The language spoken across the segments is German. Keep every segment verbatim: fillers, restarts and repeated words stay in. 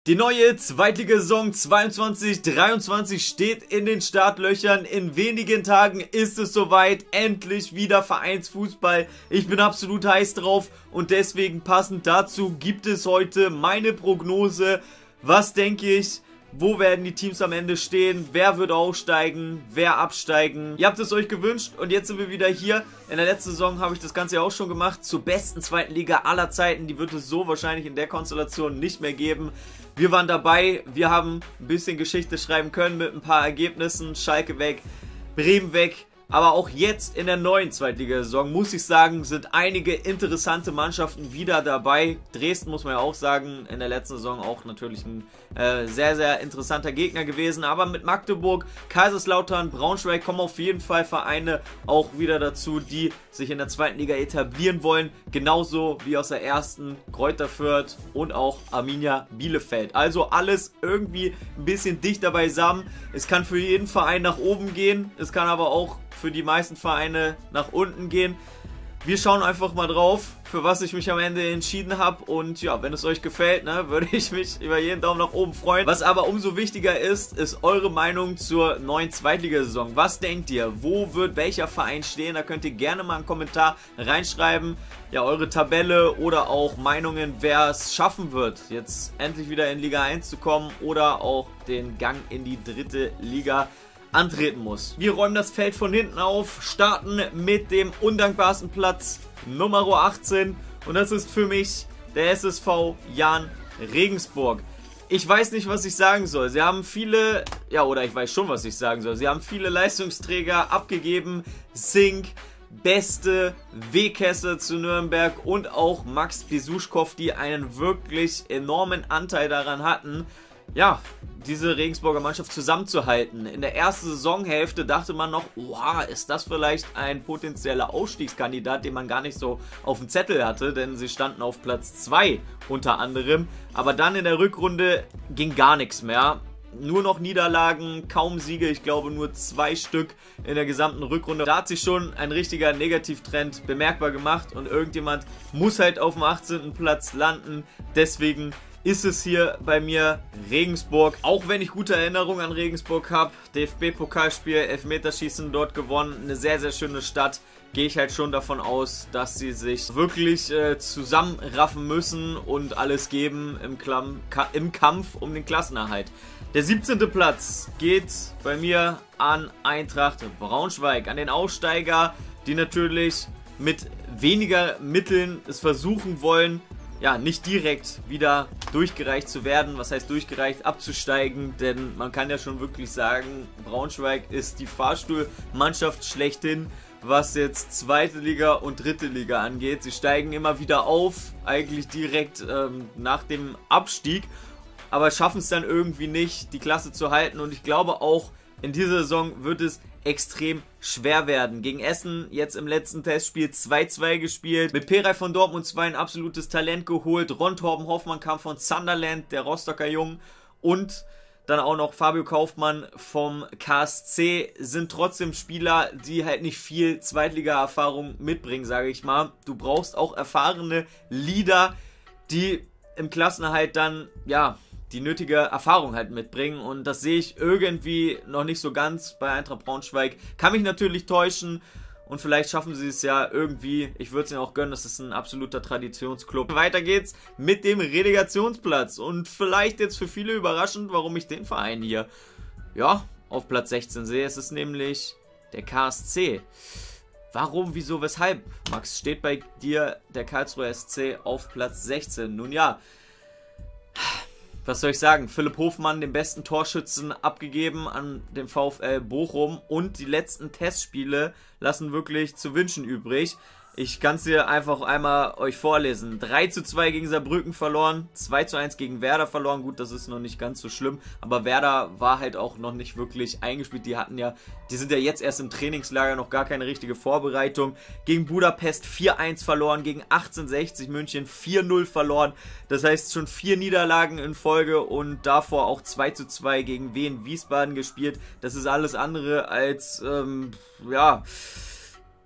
Die neue Zweitligasaison zweiundzwanzig dreiundzwanzig steht in den Startlöchern. In wenigen Tagen ist es soweit. Endlich wieder Vereinsfußball. Ich bin absolut heiß drauf und deswegen passend dazu gibt es heute meine Prognose. Was denke ich? Wo werden die Teams am Ende stehen? Wer wird aufsteigen? Wer absteigen? Ihr habt es euch gewünscht und jetzt sind wir wieder hier. In der letzten Saison habe ich das Ganze ja auch schon gemacht. Zur besten zweiten Liga aller Zeiten. Die wird es so wahrscheinlich in der Konstellation nicht mehr geben. Wir waren dabei. Wir haben ein bisschen Geschichte schreiben können mit ein paar Ergebnissen. Schalke weg, Bremen weg. Aber auch jetzt in der neuen Zweitligasaison, muss ich sagen, sind einige interessante Mannschaften wieder dabei. Dresden, muss man ja auch sagen, in der letzten Saison auch natürlich ein äh, sehr, sehr interessanter Gegner gewesen. Aber mit Magdeburg, Kaiserslautern, Braunschweig kommen auf jeden Fall Vereine auch wieder dazu, die sich in der zweiten Liga etablieren wollen. Genauso wie aus der ersten Greuther Fürth und auch Arminia Bielefeld. Also alles irgendwie ein bisschen dichter beisammen. Es kann für jeden Verein nach oben gehen, es kann aber auch für die meisten Vereine nach unten gehen. Wir schauen einfach mal drauf, für was ich mich am Ende entschieden habe. Und ja, wenn es euch gefällt, ne, würde ich mich über jeden Daumen nach oben freuen. Was aber umso wichtiger ist, ist eure Meinung zur neuen Zweitligasaison. Was denkt ihr? Wo wird welcher Verein stehen? Da könnt ihr gerne mal einen Kommentar reinschreiben. Ja, eure Tabelle oder auch Meinungen, wer es schaffen wird, jetzt endlich wieder in Liga eins zu kommen oder auch den Gang in die dritte Liga antreten muss. Wir räumen das Feld von hinten auf, starten mit dem undankbarsten Platz Nummer achtzehn und das ist für mich der S S V Jahn Regensburg. Ich weiß nicht, was ich sagen soll. Sie haben viele, ja, oder ich weiß schon, was ich sagen soll. Sie haben viele Leistungsträger abgegeben. Sink, Beste, Wehkesse zu Nürnberg und auch Max Besuschkow, die einen wirklich enormen Anteil daran hatten, ja, diese Regensburger Mannschaft zusammenzuhalten. In der ersten Saisonhälfte dachte man noch, wow, ist das vielleicht ein potenzieller Aufstiegskandidat, den man gar nicht so auf dem Zettel hatte, denn sie standen auf Platz zwei unter anderem. Aber dann in der Rückrunde ging gar nichts mehr. Nur noch Niederlagen, kaum Siege, ich glaube nur zwei Stück in der gesamten Rückrunde. Da hat sich schon ein richtiger Negativtrend bemerkbar gemacht und irgendjemand muss halt auf dem achtzehnten Platz landen. Deswegen ist es hier bei mir Regensburg. Auch wenn ich gute Erinnerungen an Regensburg habe. D F B-Pokalspiel, Elfmeterschießen dort gewonnen. Eine sehr, sehr schöne Stadt. Gehe ich halt schon davon aus, dass sie sich wirklich äh, zusammenraffen müssen und alles geben im, Klamm, im Kampf um den Klassenerhalt. Der siebzehnte Platz geht bei mir an Eintracht Braunschweig. An den Aufsteiger, die natürlich mit weniger Mitteln es versuchen wollen, ja, nicht direkt wieder durchgereicht zu werden. Was heißt durchgereicht? Abzusteigen, denn man kann ja schon wirklich sagen, Braunschweig ist die Fahrstuhlmannschaft schlechthin, was jetzt zweite Liga und dritte Liga angeht. Sie steigen immer wieder auf, eigentlich direkt ähm, nach dem Abstieg, aber schaffen es dann irgendwie nicht, die Klasse zu halten und ich glaube auch, in dieser Saison wird es extrem schwer werden. Gegen Essen jetzt im letzten Testspiel zwei zwei gespielt. Mit Peray von Dortmund zwei ein absolutes Talent geholt. Ron Torben Hoffmann kam von Sunderland, der Rostocker Jung. Und dann auch noch Fabio Kaufmann vom K S C. Sind trotzdem Spieler, die halt nicht viel Zweitliga-Erfahrung mitbringen, sage ich mal. Du brauchst auch erfahrene Leader, die im Klassenerhalt dann, ja, die nötige Erfahrung halt mitbringen und das sehe ich irgendwie noch nicht so ganz bei Eintracht Braunschweig. Kann mich natürlich täuschen und vielleicht schaffen sie es ja irgendwie. Ich würde es ihnen auch gönnen, das ist ein absoluter Traditionsclub. Weiter geht's mit dem Relegationsplatz und vielleicht jetzt für viele überraschend, warum ich den Verein hier, ja, auf Platz sechzehn sehe. Es ist nämlich der K S C. Warum, wieso, weshalb? Max, steht bei dir der Karlsruher S C auf Platz sechzehn? Nun ja, was soll ich sagen? Philipp Hofmann, den besten Torschützen, abgegeben an den VfL Bochum und die letzten Testspiele lassen wirklich zu wünschen übrig. Ich kann es dir einfach einmal euch vorlesen. drei zu zwei gegen Saarbrücken verloren, zwei zu eins gegen Werder verloren. Gut, das ist noch nicht ganz so schlimm, aber Werder war halt auch noch nicht wirklich eingespielt. Die hatten ja, die sind ja jetzt erst im Trainingslager, noch gar keine richtige Vorbereitung. Gegen Budapest vier eins verloren, gegen achtzehnhundertsechzig München vier null verloren. Das heißt schon vier Niederlagen in Folge und davor auch zwei zu zwei gegen Wien Wiesbaden gespielt. Das ist alles andere als, ähm, ja...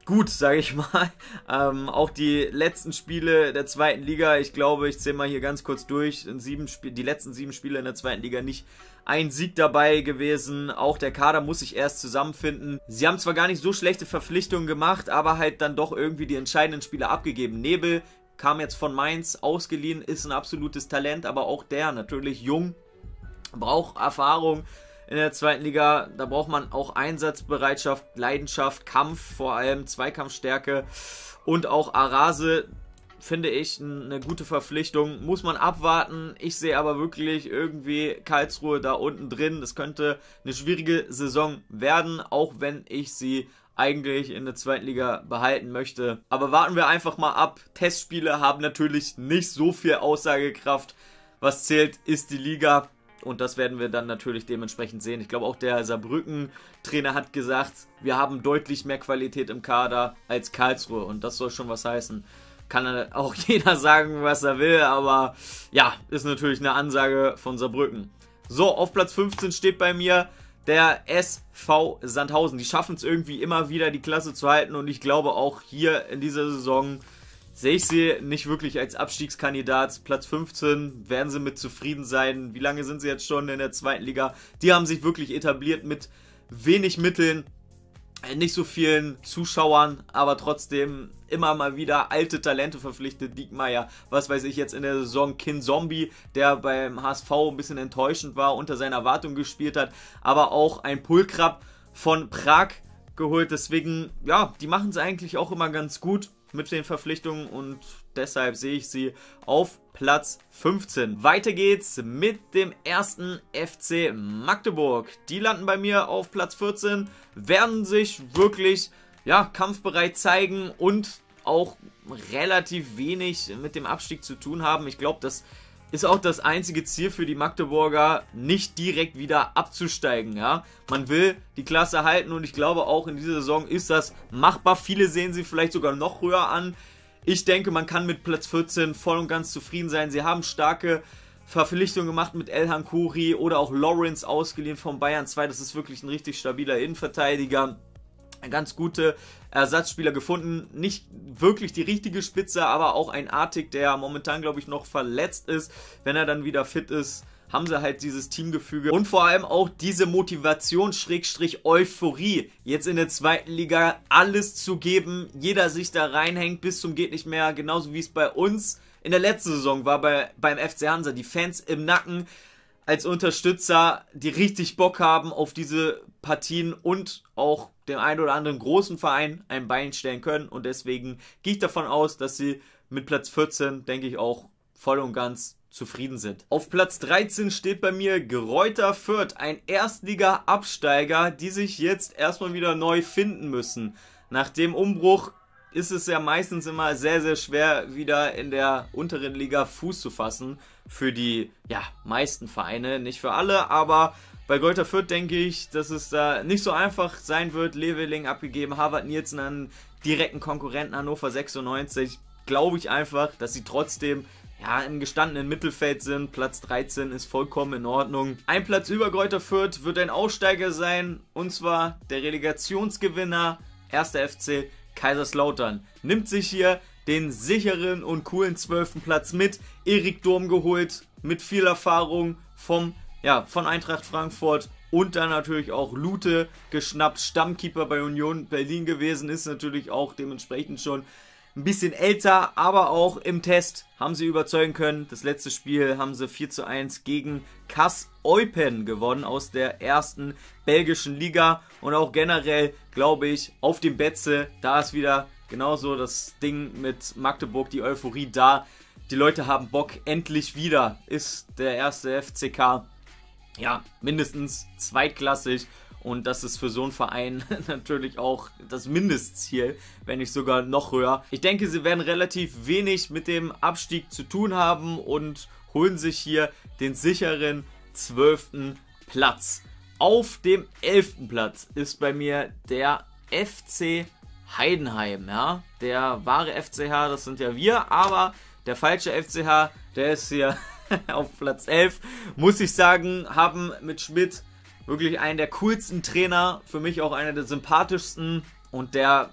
gut, sage ich mal. Ähm, auch die letzten Spiele der zweiten Liga, ich glaube, ich zähle mal hier ganz kurz durch, in sieben Sp- die letzten sieben Spiele in der zweiten Liga nicht ein Sieg dabei gewesen. Auch der Kader muss sich erst zusammenfinden. Sie haben zwar gar nicht so schlechte Verpflichtungen gemacht, aber halt dann doch irgendwie die entscheidenden Spiele abgegeben. Nebel kam jetzt von Mainz, ausgeliehen, ist ein absolutes Talent, aber auch der natürlich jung, braucht Erfahrung in der zweiten Liga. Da braucht man auch Einsatzbereitschaft, Leidenschaft, Kampf, vor allem Zweikampfstärke. Und auch Arase, finde ich, eine gute Verpflichtung. Muss man abwarten. Ich sehe aber wirklich irgendwie Karlsruhe da unten drin. Das könnte eine schwierige Saison werden, auch wenn ich sie eigentlich in der zweiten Liga behalten möchte. Aber warten wir einfach mal ab. Testspiele haben natürlich nicht so viel Aussagekraft. Was zählt, ist die Liga. Und das werden wir dann natürlich dementsprechend sehen. Ich glaube, auch der Saarbrücken-Trainer hat gesagt, wir haben deutlich mehr Qualität im Kader als Karlsruhe. Und das soll schon was heißen. Kann auch jeder sagen, was er will. Aber ja, ist natürlich eine Ansage von Saarbrücken. So, auf Platz fünfzehn steht bei mir der S V Sandhausen. Die schaffen es irgendwie immer wieder, die Klasse zu halten. Und ich glaube, auch hier in dieser Saison sehe ich sie nicht wirklich als Abstiegskandidat. Platz fünfzehn, werden sie mit zufrieden sein. Wie lange sind sie jetzt schon in der zweiten Liga? Die haben sich wirklich etabliert mit wenig Mitteln, nicht so vielen Zuschauern, aber trotzdem immer mal wieder alte Talente verpflichtet. Diekmeyer, was weiß ich, jetzt in der Saison Kin Zombie, der beim H S V ein bisschen enttäuschend war, unter seiner Erwartung gespielt hat, aber auch ein Pulkrab von Prag geholt. Deswegen, ja, die machen es eigentlich auch immer ganz gut mit den Verpflichtungen und deshalb sehe ich sie auf Platz fünfzehn. Weiter geht's mit dem ersten F C Magdeburg. Die landen bei mir auf Platz vierzehn, werden sich wirklich, ja, kampfbereit zeigen und auch relativ wenig mit dem Abstieg zu tun haben. Ich glaube, das ist auch das einzige Ziel für die Magdeburger, nicht direkt wieder abzusteigen. Ja? Man will die Klasse halten und ich glaube auch in dieser Saison ist das machbar. Viele sehen sie vielleicht sogar noch höher an. Ich denke, man kann mit Platz vierzehn voll und ganz zufrieden sein. Sie haben starke Verpflichtungen gemacht mit Elhan Khoury oder auch Lawrence ausgeliehen von Bayern zwei. Das ist wirklich ein richtig stabiler Innenverteidiger. Ganz gute Ersatzspieler gefunden. Nicht wirklich die richtige Spitze, aber auch ein Artig, der momentan, glaube ich, noch verletzt ist. Wenn er dann wieder fit ist, haben sie halt dieses Teamgefüge. Und vor allem auch diese Motivation, Schrägstrich Euphorie, jetzt in der zweiten Liga alles zu geben. Jeder sich da reinhängt bis zum geht nicht mehr. Genauso wie es bei uns in der letzten Saison war bei, beim F C Hansa. Die Fans im Nacken als Unterstützer, die richtig Bock haben auf diese Partien und auch dem einen oder anderen großen Verein ein Bein stellen können. Und deswegen gehe ich davon aus, dass sie mit Platz vierzehn, denke ich, auch voll und ganz zufrieden sind. Auf Platz dreizehn steht bei mir Greuther Fürth, ein Erstliga-Absteiger, die sich jetzt erstmal wieder neu finden müssen. Nach dem Umbruch ist es ja meistens immer sehr, sehr schwer, wieder in der unteren Liga Fuß zu fassen. Für die, ja, meisten Vereine, nicht für alle, aber bei Greuther Fürth denke ich, dass es da nicht so einfach sein wird. Leveling abgegeben, Harvard Nielsen an direkten Konkurrenten Hannover sechsundneunzig. Glaube ich einfach, dass sie trotzdem ja, im gestandenen Mittelfeld sind. Platz dreizehn ist vollkommen in Ordnung. Ein Platz über Greuther Fürth wird ein Aussteiger sein, und zwar der Relegationsgewinner erster F C Kaiserslautern. Nimmt sich hier den sicheren und coolen zwölften Platz mit. Erik Durm geholt, mit viel Erfahrung vom, ja, von Eintracht Frankfurt. Und dann natürlich auch Lute geschnappt, Stammkeeper bei Union Berlin gewesen, ist natürlich auch dementsprechend schon ein bisschen älter, aber auch im Test haben sie überzeugen können. Das letzte Spiel haben sie vier zu eins gegen Kass Eupen gewonnen aus der ersten belgischen Liga. Und auch generell, glaube ich, auf dem Betze, da ist wieder genauso das Ding mit Magdeburg, die Euphorie da. Die Leute haben Bock, endlich wieder ist der erste F C K, ja, mindestens zweitklassig. Und das ist für so einen Verein natürlich auch das Mindestziel, wenn nicht sogar noch höher. Ich denke, sie werden relativ wenig mit dem Abstieg zu tun haben und holen sich hier den sicheren zwölften Platz. Auf dem elften Platz ist bei mir der F C Heidenheim. Ja? Der wahre F C H, das sind ja wir, aber der falsche F C H, der ist hier auf Platz elf. Muss ich sagen, haben mit Schmidt wirklich einen der coolsten Trainer, für mich auch einer der sympathischsten und der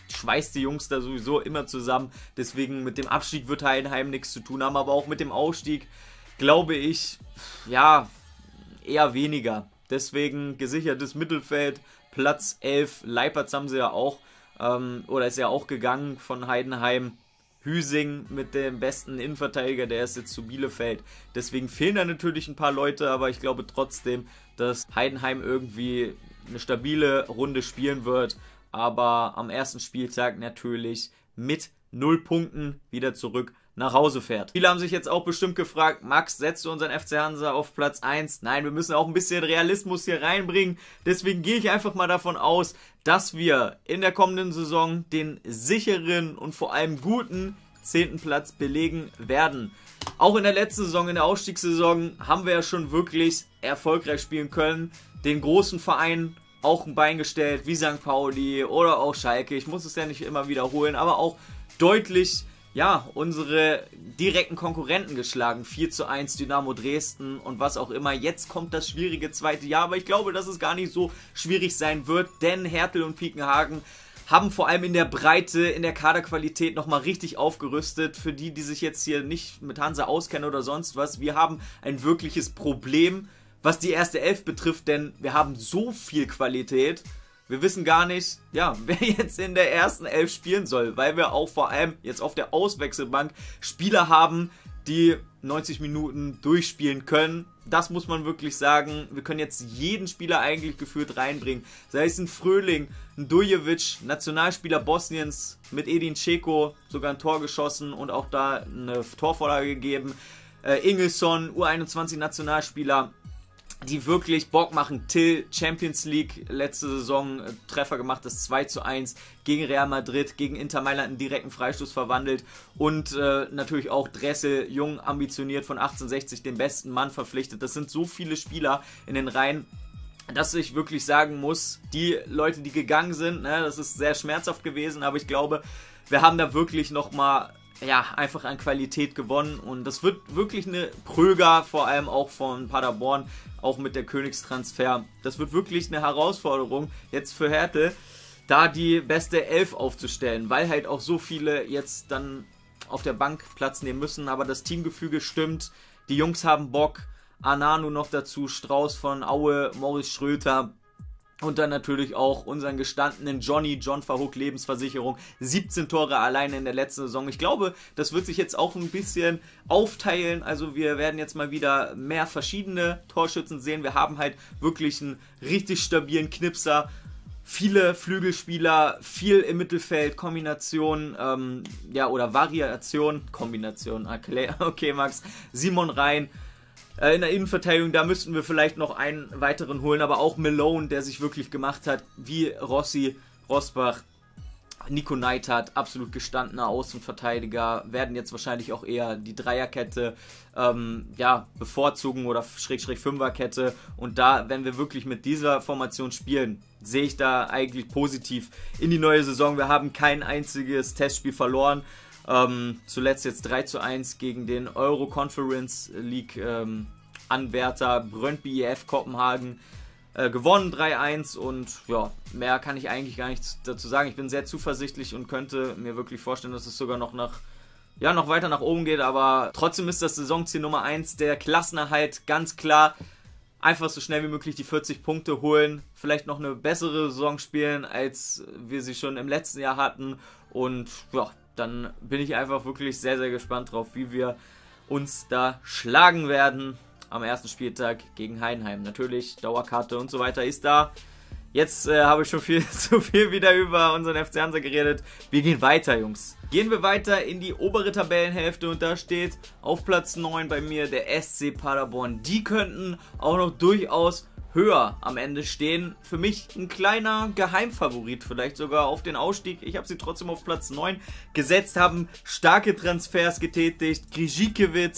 schweißt die Jungs da sowieso immer zusammen. Deswegen mit dem Abstieg wird Heidenheim nichts zu tun haben, aber auch mit dem Ausstieg glaube ich, ja, eher weniger. Deswegen gesichertes Mittelfeld, Platz elf, Leipertz haben sie ja auch, ähm, oder ist ja auch gegangen von Heidenheim. Hüsing mit dem besten Innenverteidiger, der ist jetzt zu Bielefeld. Deswegen fehlen da natürlich ein paar Leute, aber ich glaube trotzdem, dass Heidenheim irgendwie eine stabile Runde spielen wird. Aber am ersten Spieltag natürlich mit null Punkten wieder zurück nach Hause fährt. Viele haben sich jetzt auch bestimmt gefragt, Max, setzt du unseren F C Hansa auf Platz eins? Nein, wir müssen auch ein bisschen Realismus hier reinbringen. Deswegen gehe ich einfach mal davon aus, dass wir in der kommenden Saison den sicheren und vor allem guten zehnten Platz belegen werden. Auch in der letzten Saison, in der Ausstiegssaison, haben wir ja schon wirklich erfolgreich spielen können. Den großen Vereinen auch ein Bein gestellt, wie Sankt Pauli oder auch Schalke. Ich muss es ja nicht immer wiederholen, aber auch deutlich, ja, unsere direkten Konkurrenten geschlagen. vier zu eins Dynamo Dresden und was auch immer. Jetzt kommt das schwierige zweite Jahr, aber ich glaube, dass es gar nicht so schwierig sein wird, denn Hertel und Piekenhagen haben vor allem in der Breite, in der Kaderqualität nochmal richtig aufgerüstet. Für die, die sich jetzt hier nicht mit Hansa auskennen oder sonst was, wir haben ein wirkliches Problem, was die erste Elf betrifft, denn wir haben so viel Qualität. Wir wissen gar nicht, ja, wer jetzt in der ersten Elf spielen soll, weil wir auch vor allem jetzt auf der Auswechselbank Spieler haben, die neunzig Minuten durchspielen können. Das muss man wirklich sagen. Wir können jetzt jeden Spieler eigentlich gefühlt reinbringen. Sei es ein Fröhling, ein Dujevic, Nationalspieler Bosniens mit Edin Dzeko, sogar ein Tor geschossen und auch da eine Torvorlage gegeben. Äh, Ingelsson, U einundzwanzig Nationalspieler, die wirklich Bock machen. Till, Champions League, letzte Saison äh, Treffer gemacht, das zwei zu eins gegen Real Madrid, gegen Inter Mailand einen direkten Freistoß verwandelt und äh, natürlich auch Dressel, jung, ambitioniert von achtzehnhundertsechzig, den besten Mann verpflichtet. Das sind so viele Spieler in den Reihen, dass ich wirklich sagen muss, die Leute, die gegangen sind, ne, das ist sehr schmerzhaft gewesen, aber ich glaube, wir haben da wirklich nochmal, ja, einfach an Qualität gewonnen und das wird wirklich eine Prüger, vor allem auch von Paderborn, auch mit der Königstransfer. Das wird wirklich eine Herausforderung jetzt für Hertel, da die beste Elf aufzustellen, weil halt auch so viele jetzt dann auf der Bank Platz nehmen müssen, aber das Teamgefüge stimmt, die Jungs haben Bock, Ananu noch dazu, Strauß von Aue, Morris Schröter. Und dann natürlich auch unseren gestandenen Johnny, John Verhoek Lebensversicherung. siebzehn Tore alleine in der letzten Saison. Ich glaube, das wird sich jetzt auch ein bisschen aufteilen. Also wir werden jetzt mal wieder mehr verschiedene Torschützen sehen. Wir haben halt wirklich einen richtig stabilen Knipser. Viele Flügelspieler, viel im Mittelfeld, Kombination, ähm, ja, oder Variation, Kombination, okay, okay Max, Simon Rhein. In der Innenverteidigung, da müssten wir vielleicht noch einen weiteren holen, aber auch Malone, der sich wirklich gemacht hat, wie Rossi, Rosbach, Nico Neidhardt, absolut gestandener Außenverteidiger, werden jetzt wahrscheinlich auch eher die Dreierkette ähm, ja, bevorzugen oder Schrägstrich Fünferkette und da, wenn wir wirklich mit dieser Formation spielen, sehe ich da eigentlich positiv in die neue Saison. Wir haben kein einziges Testspiel verloren. Ähm, zuletzt jetzt drei zu eins gegen den Euro Conference League ähm, Anwärter Brøndby I F Kopenhagen äh, gewonnen, drei eins und ja, mehr kann ich eigentlich gar nicht dazu sagen. Ich bin sehr zuversichtlich und könnte mir wirklich vorstellen, dass es sogar noch nach ja, noch weiter nach oben geht, aber trotzdem ist das Saisonziel Nummer eins, der Klassenerhalt, ganz klar. Einfach so schnell wie möglich die vierzig Punkte holen, vielleicht noch eine bessere Saison spielen, als wir sie schon im letzten Jahr hatten und ja, dann bin ich einfach wirklich sehr, sehr gespannt drauf, wie wir uns da schlagen werden am ersten Spieltag gegen Heidenheim. Natürlich, Dauerkarte und so weiter ist da. Jetzt äh, habe ich schon viel zu viel wieder über unseren F C Hansa geredet. Wir gehen weiter, Jungs. Gehen wir weiter in die obere Tabellenhälfte und da steht auf Platz neun bei mir der S C Paderborn. Die könnten auch noch durchaus höher am Ende stehen. Für mich ein kleiner Geheimfavorit, vielleicht sogar auf den Ausstieg. Ich habe sie trotzdem auf Platz neun gesetzt, haben starke Transfers getätigt. Grzykiewicz,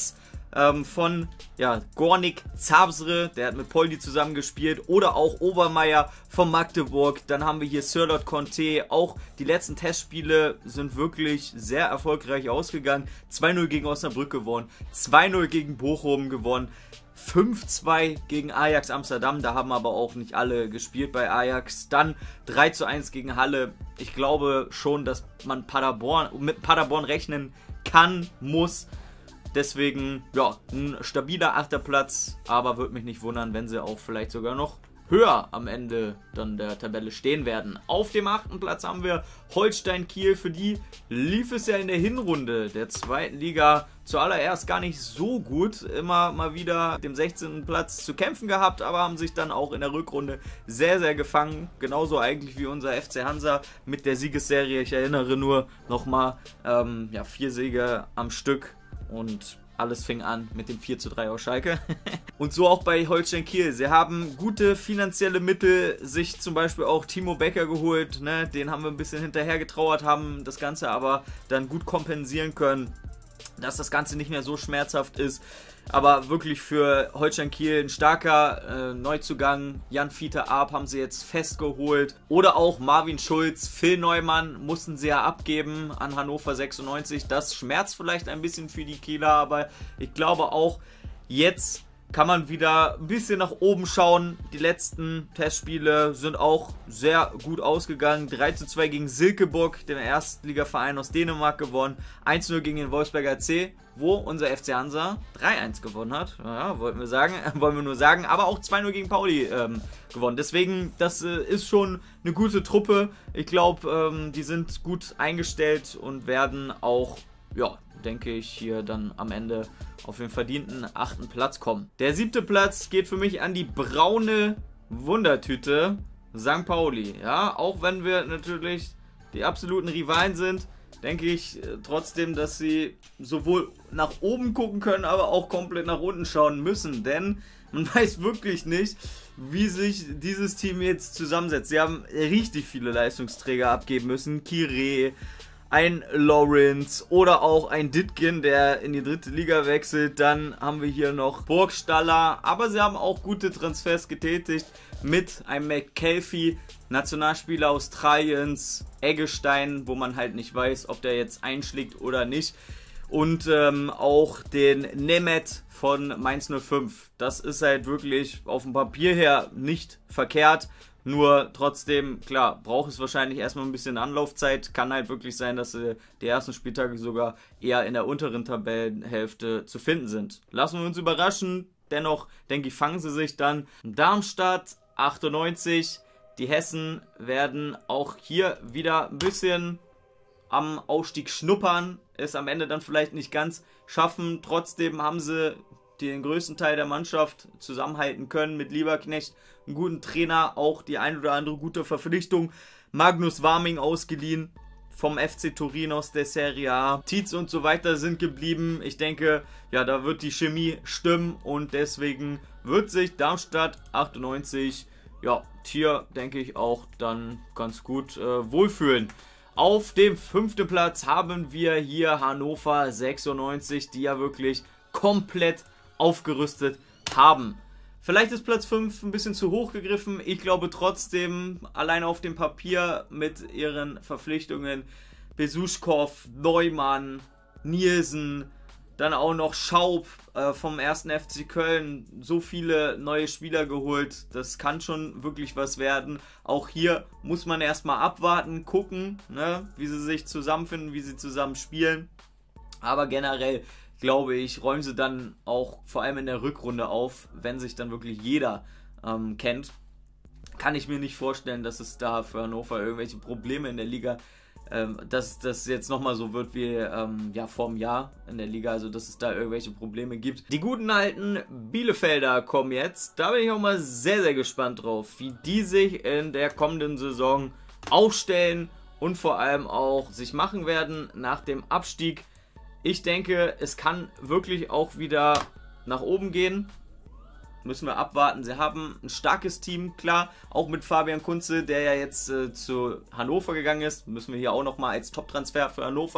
ähm, von ja, Gornik Zabsre, der hat mit Poldi zusammengespielt, oder auch Obermeier von Magdeburg. Dann haben wir hier Sirlot Conte. Auch die letzten Testspiele sind wirklich sehr erfolgreich ausgegangen. zwei null gegen Osnabrück gewonnen, zwei null gegen Bochum gewonnen, fünf zwei gegen Ajax Amsterdam, da haben aber auch nicht alle gespielt bei Ajax. Dann drei zu eins gegen Halle. Ich glaube schon, dass man Paderborn, mit Paderborn rechnen kann, muss. Deswegen, ja, ein stabiler achter Platz, aber würde mich nicht wundern, wenn sie auch vielleicht sogar noch höher am Ende dann der Tabelle stehen werden. Auf dem achten Platz haben wir Holstein Kiel. Für die lief es ja in der Hinrunde der zweiten Liga zuallererst gar nicht so gut. Immer mal wieder dem sechzehnten Platz zu kämpfen gehabt, aber haben sich dann auch in der Rückrunde sehr, sehr gefangen. Genauso eigentlich wie unser F C Hansa mit der Siegesserie. Ich erinnere nur nochmal, ähm, ja, vier Siege am Stück und alles fing an mit dem vier zu drei aus Schalke. Und so auch bei Holstein Kiel. Sie haben gute finanzielle Mittel, sich zum Beispiel auch Timo Becker geholt. Ne? Den haben wir ein bisschen hinterher getrauert, haben das Ganze aber dann gut kompensieren können, dass das Ganze nicht mehr so schmerzhaft ist. Aber wirklich für Holstein Kiel ein starker äh, Neuzugang. Jan-Fiete Arp haben sie jetzt festgeholt. Oder auch Marvin Schulz, Phil Neumann mussten sie ja abgeben an Hannover sechsundneunzig. Das schmerzt vielleicht ein bisschen für die Kieler, aber ich glaube auch, jetzt kann man wieder ein bisschen nach oben schauen. Die letzten Testspiele sind auch sehr gut ausgegangen. drei zu zwei gegen Silkeborg, den Erstligaverein aus Dänemark, gewonnen. eins zu null gegen den Wolfsberger C, wo unser F C Hansa drei eins gewonnen hat. Ja, wollten wir sagen, wollen wir nur sagen. Aber auch zwei null gegen Pauli ähm, gewonnen. Deswegen, das äh, ist schon eine gute Truppe. Ich glaube, ähm, die sind gut eingestellt und werden auch, ja, denke ich, hier dann am Ende auf den verdienten achten Platz kommen. Der siebte Platz geht für mich an die braune Wundertüte Sankt Pauli. Ja, auch wenn wir natürlich die absoluten Rivalen sind, denke ich trotzdem, dass sie sowohl nach oben gucken können, aber auch komplett nach unten schauen müssen. Denn man weiß wirklich nicht, wie sich dieses Team jetzt zusammensetzt. Sie haben richtig viele Leistungsträger abgeben müssen. Kire, ein Lawrence oder auch ein Ditgen, der in die dritte Liga wechselt. Dann haben wir hier noch Burgstaller, aber sie haben auch gute Transfers getätigt mit einem McKelvey, Nationalspieler Australiens, Eggestein, wo man halt nicht weiß, ob der jetzt einschlägt oder nicht. Und ähm, auch den Nemeth von Mainz null fünf. Das ist halt wirklich auf dem Papier her nicht verkehrt. Nur trotzdem, klar, braucht es wahrscheinlich erstmal ein bisschen Anlaufzeit. Kann halt wirklich sein, dass äh, die ersten Spieltage sogar eher in der unteren Tabellenhälfte zu finden sind. Lassen wir uns überraschen. Dennoch, denke ich, fangen sie sich dann. Darmstadt achtundneunzig. Die Hessen werden auch hier wieder ein bisschen am Aufstieg schnuppern. Es am Ende dann vielleicht nicht ganz schaffen. Trotzdem haben sie den größten Teil der Mannschaft zusammenhalten können mit Lieberknecht, einen guten Trainer, auch die ein oder andere gute Verpflichtung. Magnus Warming ausgeliehen vom F C Turin aus der Serie A. Tietz und so weiter sind geblieben. Ich denke, ja, da wird die Chemie stimmen und deswegen wird sich Darmstadt achtundneunzig, ja, hier denke ich auch dann ganz gut äh, wohlfühlen. Auf dem fünften Platz haben wir hier Hannover sechsundneunzig, die ja wirklich komplett aufgerüstet haben. Vielleicht ist Platz fünf ein bisschen zu hoch gegriffen. Ich glaube trotzdem, allein auf dem Papier mit ihren Verpflichtungen, Besuschkow, Neumann, Nielsen, dann auch noch Schaub äh, vom ersten F C Köln, so viele neue Spieler geholt. Das kann schon wirklich was werden. Auch hier muss man erstmal abwarten, gucken, ne, wie sie sich zusammenfinden, wie sie zusammen spielen. Aber generell glaube ich, räumen sie dann auch vor allem in der Rückrunde auf, wenn sich dann wirklich jeder ähm, kennt. Kann ich mir nicht vorstellen, dass es da für Hannover irgendwelche Probleme in der Liga, ähm, dass das jetzt nochmal so wird wie ähm, ja, vor einem Jahr in der Liga, also dass es da irgendwelche Probleme gibt. Die guten alten Bielefelder kommen jetzt. Da bin ich auch mal sehr, sehr gespannt drauf, wie die sich in der kommenden Saison aufstellen und vor allem auch sich machen werden nach dem Abstieg. Ich denke, es kann wirklich auch wieder nach oben gehen. Müssen wir abwarten. Sie haben ein starkes Team, klar. Auch mit Fabian Kunze, der ja jetzt äh, zu Hannover gegangen ist. Müssen wir hier auch nochmal als Top-Transfer für Hannover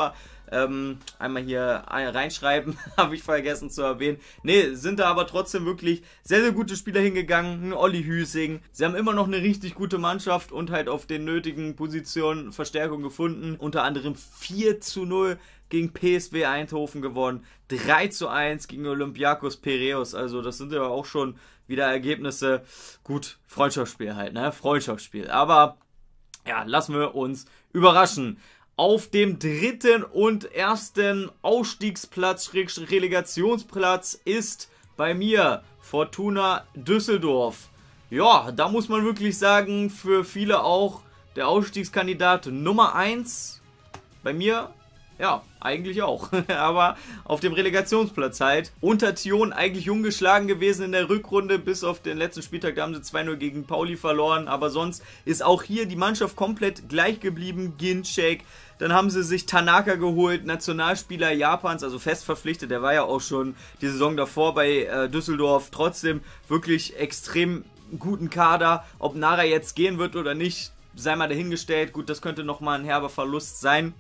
ähm, einmal hier reinschreiben, habe ich vergessen zu erwähnen. Ne, sind da aber trotzdem wirklich sehr, sehr gute Spieler hingegangen. Ein Olli Hüsing. Sie haben immer noch eine richtig gute Mannschaft und halt auf den nötigen Positionen Verstärkung gefunden. Unter anderem vier zu null gegen P S V Eindhoven gewonnen. drei zu eins gegen Olympiakos Piräus. Also das sind ja auch schon wieder Ergebnisse. Gut, Freundschaftsspiel halt, ne? Freundschaftsspiel. Aber ja, lassen wir uns überraschen. Auf dem dritten und ersten Ausstiegsplatz, Relegationsplatz ist bei mir Fortuna Düsseldorf. Ja, da muss man wirklich sagen, für viele auch der Ausstiegskandidat Nummer eins. Bei mir, ja, eigentlich auch. Aber auf dem Relegationsplatz halt. Unter Thion eigentlich ungeschlagen gewesen in der Rückrunde. Bis auf den letzten Spieltag, da haben sie zwei null gegen Pauli verloren. Aber sonst ist auch hier die Mannschaft komplett gleich geblieben. Ginczek. Dann haben sie sich Tanaka geholt, Nationalspieler Japans, also fest verpflichtet. Der war ja auch schon die Saison davor bei äh, Düsseldorf. Trotzdem wirklich extrem guten Kader. Ob Nara jetzt gehen wird oder nicht, sei mal dahingestellt. Gut, das könnte nochmal ein herber Verlust sein.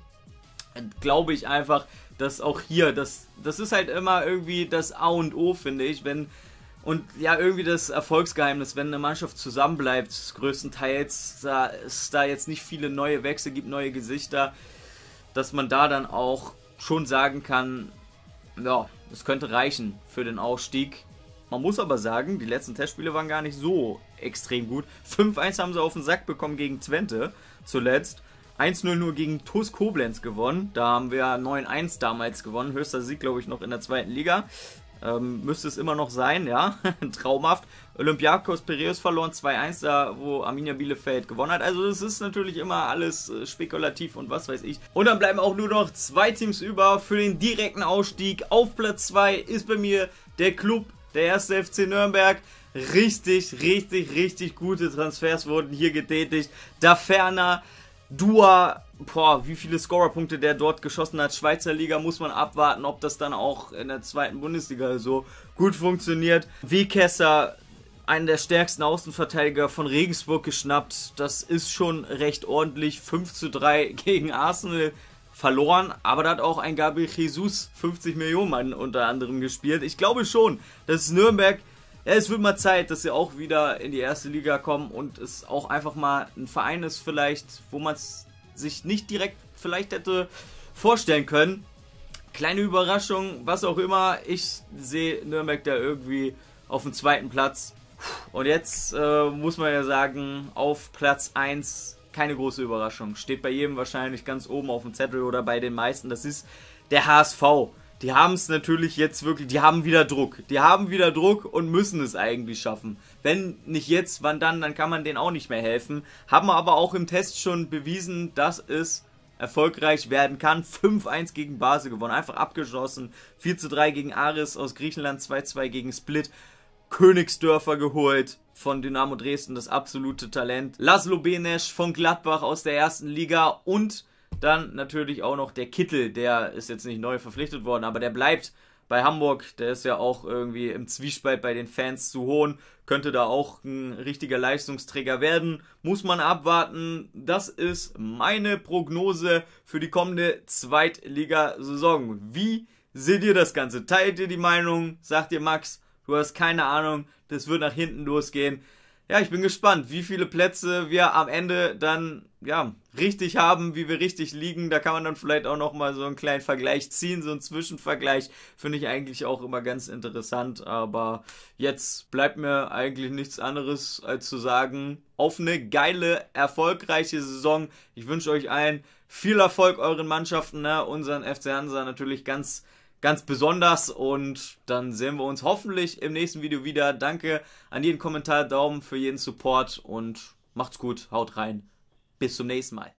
Glaube ich einfach, dass auch hier, das, das ist halt immer irgendwie das A und O, finde ich, wenn, und ja, irgendwie das Erfolgsgeheimnis, wenn eine Mannschaft zusammenbleibt, größtenteils, da es da jetzt nicht viele neue Wechsel gibt, neue Gesichter, dass man da dann auch schon sagen kann, ja, es könnte reichen für den Aufstieg. Man muss aber sagen, die letzten Testspiele waren gar nicht so extrem gut. fünf eins haben sie auf den Sack bekommen gegen Twente zuletzt. eins null nur gegen T U S Koblenz gewonnen. Da haben wir neun eins damals gewonnen. Höchster Sieg, glaube ich, noch in der zweiten Liga. Ähm, müsste es immer noch sein, ja. Traumhaft. Olympiakos Piräus verloren zwei eins, da wo Arminia Bielefeld gewonnen hat. Also es ist natürlich immer alles äh, spekulativ und was weiß ich. Und dann bleiben auch nur noch zwei Teams über für den direkten Ausstieg. Auf Platz zwei ist bei mir der Club, der erste F C Nürnberg. Richtig, richtig, richtig gute Transfers wurden hier getätigt. Da ferner Dua, boah, wie viele Scorerpunkte der dort geschossen hat. Schweizer Liga muss man abwarten, ob das dann auch in der zweiten Bundesliga so gut funktioniert. Wekesser, einen der stärksten Außenverteidiger von Regensburg geschnappt. Das ist schon recht ordentlich. fünf zu drei gegen Arsenal verloren. Aber da hat auch ein Gabriel Jesus fünfzig Millionen Mann unter anderem gespielt. Ich glaube schon, dass Nürnberg, ja, es wird mal Zeit, dass sie auch wieder in die erste Liga kommen und es auch einfach mal ein Verein ist vielleicht, wo man es sich nicht direkt vielleicht hätte vorstellen können. Kleine Überraschung, was auch immer. Ich sehe Nürnberg da irgendwie auf dem zweiten Platz. Und jetzt äh, muss man ja sagen, auf Platz eins keine große Überraschung. Steht bei jedem wahrscheinlich ganz oben auf dem Zettel oder bei den meisten. Das ist der H S V. Die haben es natürlich jetzt wirklich, die haben wieder Druck. Die haben wieder Druck und müssen es eigentlich schaffen. Wenn nicht jetzt, wann dann, dann kann man denen auch nicht mehr helfen. Haben aber auch im Test schon bewiesen, dass es erfolgreich werden kann. fünf eins gegen Basel gewonnen, einfach abgeschossen. vier zu drei gegen Aris aus Griechenland, zwei zwei gegen Split. Königsdörfer geholt von Dynamo Dresden, das absolute Talent. Laszlo Benesch von Gladbach aus der ersten Liga und dann natürlich auch noch der Kittel, der ist jetzt nicht neu verpflichtet worden, aber der bleibt bei Hamburg. Der ist ja auch irgendwie im Zwiespalt bei den Fans zu holen. Könnte da auch ein richtiger Leistungsträger werden. Muss man abwarten. Das ist meine Prognose für die kommende Zweitligasaison. Wie seht ihr das Ganze? Teilt ihr die Meinung? Sagt ihr, Max, du hast keine Ahnung, das wird nach hinten losgehen. Ja, ich bin gespannt, wie viele Plätze wir am Ende dann, ja, richtig haben, wie wir richtig liegen. Da kann man dann vielleicht auch nochmal so einen kleinen Vergleich ziehen, so einen Zwischenvergleich. Finde ich eigentlich auch immer ganz interessant. Aber jetzt bleibt mir eigentlich nichts anderes, als zu sagen, auf eine geile, erfolgreiche Saison. Ich wünsche euch allen viel Erfolg, euren Mannschaften, ne? Unseren F C Hansa natürlich ganz Ganz besonders und dann sehen wir uns hoffentlich im nächsten Video wieder. Danke an jeden Kommentar, Daumen für jeden Support und macht's gut, haut rein. Bis zum nächsten Mal.